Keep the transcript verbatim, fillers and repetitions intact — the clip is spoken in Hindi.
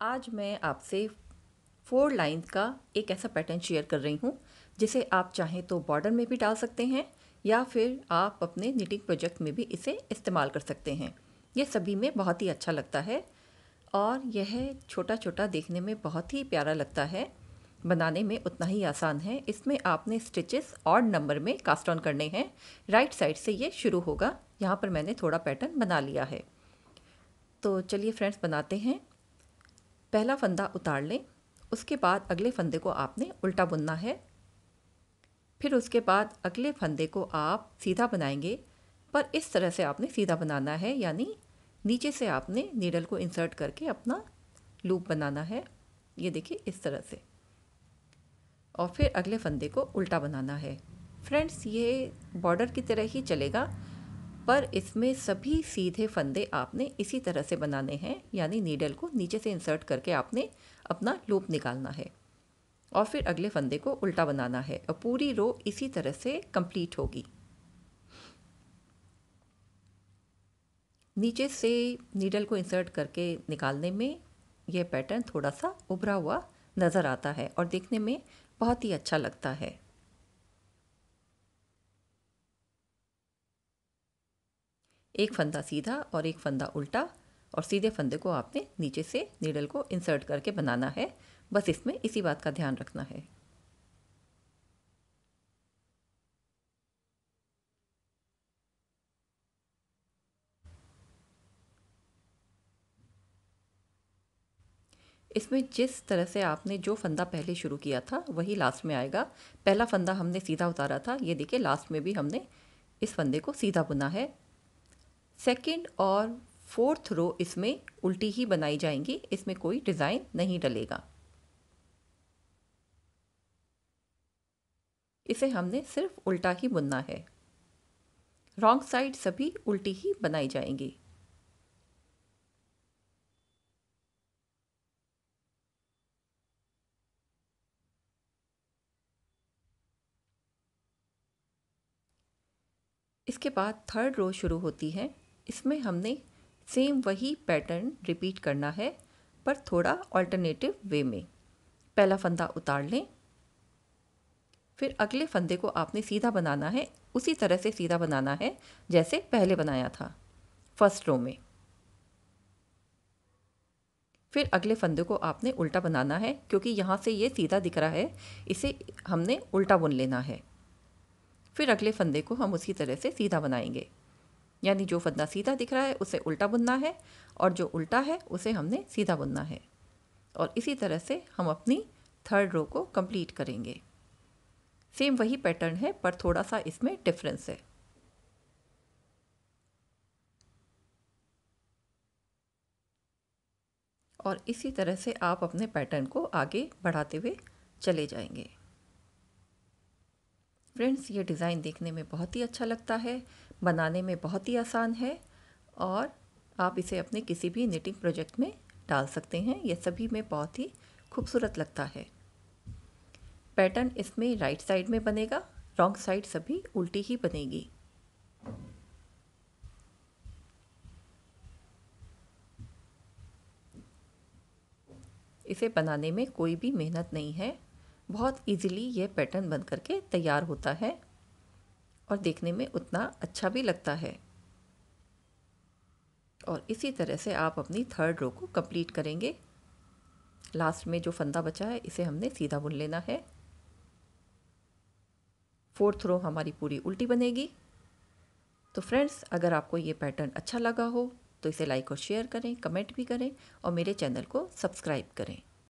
आज मैं आपसे फोर लाइन का एक ऐसा पैटर्न शेयर कर रही हूँ जिसे आप चाहें तो बॉर्डर में भी डाल सकते हैं या फिर आप अपने निटिंग प्रोजेक्ट में भी इसे इस्तेमाल कर सकते हैं। ये सभी में बहुत ही अच्छा लगता है और यह छोटा छोटा देखने में बहुत ही प्यारा लगता है, बनाने में उतना ही आसान है। इसमें आपने स्टिचेस ऑड नंबर में कास्ट ऑन करने हैं। राइट साइड से ये शुरू होगा। यहाँ पर मैंने थोड़ा पैटर्न बना लिया है, तो चलिए फ्रेंड्स बनाते हैं। पहला फंदा उतार लें, उसके बाद अगले फंदे को आपने उल्टा बुनना है। फिर उसके बाद अगले फंदे को आप सीधा बनाएंगे, पर इस तरह से आपने सीधा बनाना है, यानी नीचे से आपने नीडल को इंसर्ट करके अपना लूप बनाना है। ये देखिए इस तरह से, और फिर अगले फंदे को उल्टा बनाना है। फ्रेंड्स, ये बॉर्डर की तरह ही चलेगा, पर इसमें सभी सीधे फंदे आपने इसी तरह से बनाने हैं, यानी नीडल को नीचे से इंसर्ट करके आपने अपना लूप निकालना है और फिर अगले फंदे को उल्टा बनाना है और पूरी रो इसी तरह से कंप्लीट होगी। नीचे से नीडल को इंसर्ट करके निकालने में यह पैटर्न थोड़ा सा उभरा हुआ नज़र आता है और देखने में बहुत ही अच्छा लगता है। एक फंदा सीधा और एक फंदा उल्टा, और सीधे फंदे को आपने नीचे से नीडल को इंसर्ट करके बनाना है। बस इसमें इसी बात का ध्यान रखना है। इसमें जिस तरह से आपने जो फंदा पहले शुरू किया था वही लास्ट में आएगा। पहला फंदा हमने सीधा उतारा था, ये देखिए लास्ट में भी हमने इस फंदे को सीधा बुना है। सेकंड और फोर्थ रो इसमें उल्टी ही बनाई जाएंगी, इसमें कोई डिज़ाइन नहीं डलेगा। इसे हमने सिर्फ उल्टा ही बुनना है। रॉन्ग साइड सभी उल्टी ही बनाई जाएंगी। इसके बाद थर्ड रो शुरू होती है। इसमें हमने सेम वही पैटर्न रिपीट करना है, पर थोड़ा ऑल्टरनेटिव वे में। पहला फंदा उतार लें, फिर अगले फंदे को आपने सीधा बनाना है, उसी तरह से सीधा बनाना है जैसे पहले बनाया था फर्स्ट रो में। फिर अगले फंदे को आपने उल्टा बनाना है, क्योंकि यहाँ से ये सीधा दिख रहा है, इसे हमने उल्टा बुन लेना है। फिर अगले फंदे को हम उसी तरह से सीधा बनाएंगे, यानी जो फंदा सीधा दिख रहा है उसे उल्टा बुनना है और जो उल्टा है उसे हमने सीधा बुनना है। और इसी तरह से हम अपनी थर्ड रो को कंप्लीट करेंगे। सेम वही पैटर्न है, पर थोड़ा सा इसमें डिफरेंस है। और इसी तरह से आप अपने पैटर्न को आगे बढ़ाते हुए चले जाएंगे। फ्रेंड्स, ये डिज़ाइन देखने में बहुत ही अच्छा लगता है, बनाने में बहुत ही आसान है और आप इसे अपने किसी भी निटिंग प्रोजेक्ट में डाल सकते हैं। ये सभी में बहुत ही खूबसूरत लगता है। पैटर्न इसमें राइट साइड में बनेगा, रॉन्ग साइड सभी उल्टी ही बनेगी। इसे बनाने में कोई भी मेहनत नहीं है, बहुत इजीली ये पैटर्न बन करके तैयार होता है और देखने में उतना अच्छा भी लगता है। और इसी तरह से आप अपनी थर्ड रो को कंप्लीट करेंगे। लास्ट में जो फंदा बचा है इसे हमने सीधा बुन लेना है। फोर्थ रो हमारी पूरी उल्टी बनेगी। तो फ्रेंड्स, अगर आपको ये पैटर्न अच्छा लगा हो तो इसे लाइक और शेयर करें, कमेंट भी करें और मेरे चैनल को सब्सक्राइब करें।